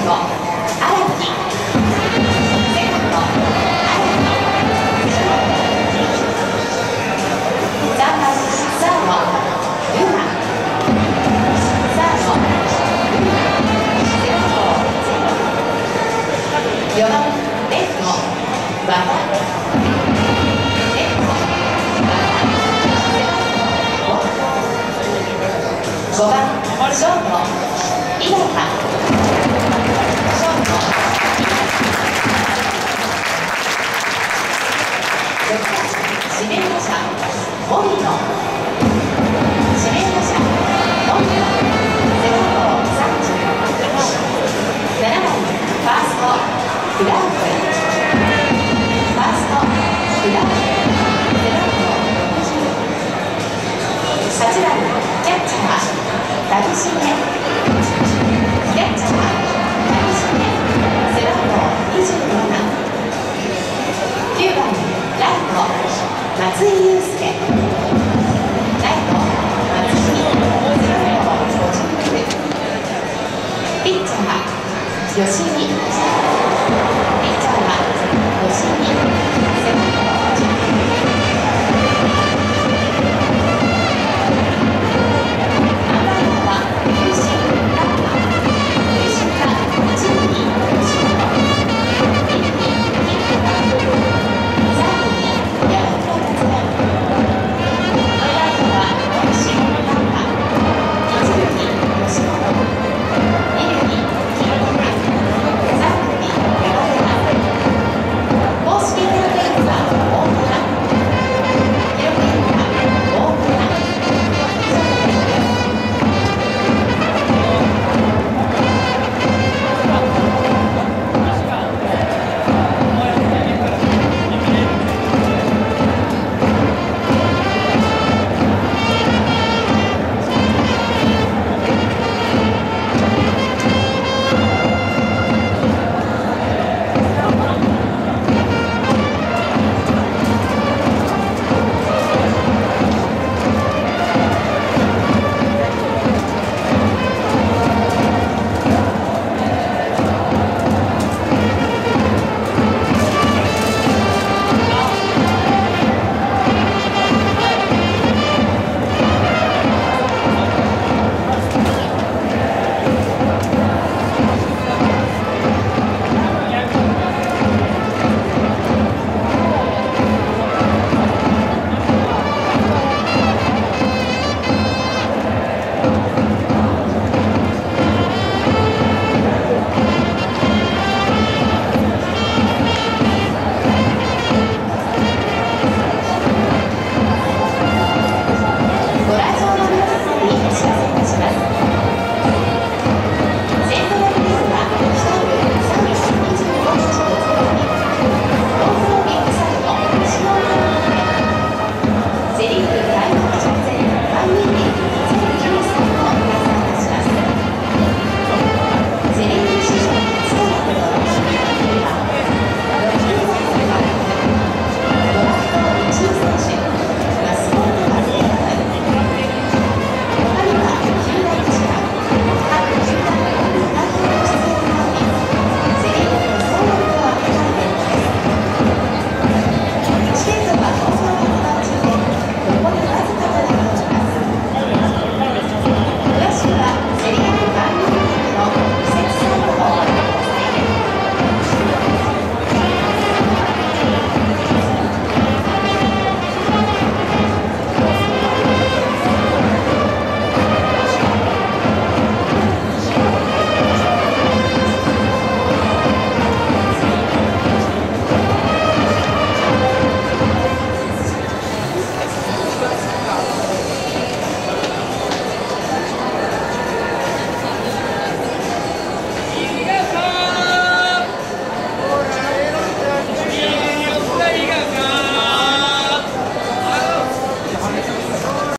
ンド荒木、セカンド荒木、3番サードルナ、サードルナ、セカンド4番レフト馬場、レフト馬場、セカンド5番ショート井端、ショート6番指名打者森野、指名打者森野、背番号30、7番ファーストクラーク、ファーストクラーク、背番号60、8番キャッチャーダルシネ、キャッチャーダルシネ、背番号27、9番ライト松井裕介、ライト松井、背番号56、ピッチャー吉見、ピッチャーは吉見。